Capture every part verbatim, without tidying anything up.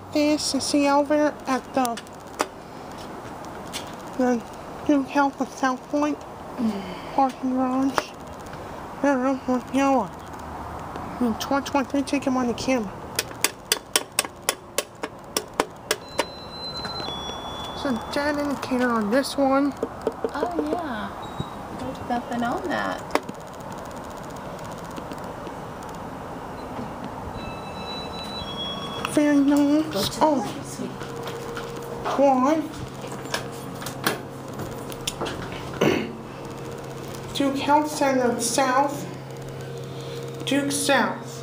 this is the elevator at the the New Health of South Point parking garage. I don't know what you know what. In twenty twenty-three, take him on the camera. So dead indicator on this one. Oh yeah. There's nothing on that. Very nice. Oh, one. Duke Health Center South. Duke South.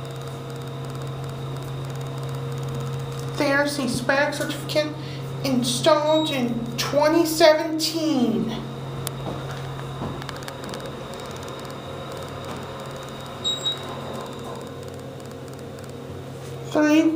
There's the Hispanic certificate installed in twenty seventeen. Three.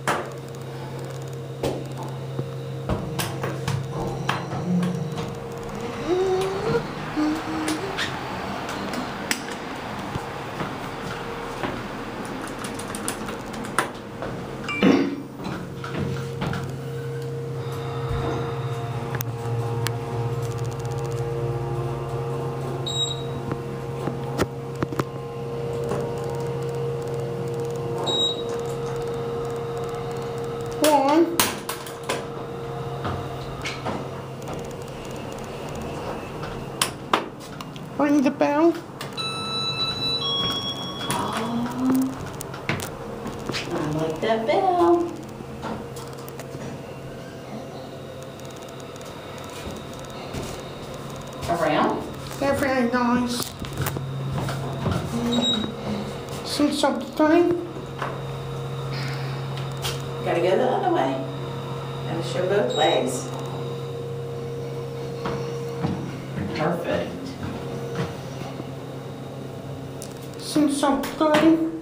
One. Ring the bell. Oh, I like that bell. Around? They're very nice. See something? Gotta go the other way. Gotta show both ways. Perfect. See something?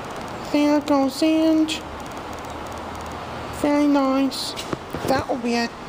There goes in. Very nice. That will be it.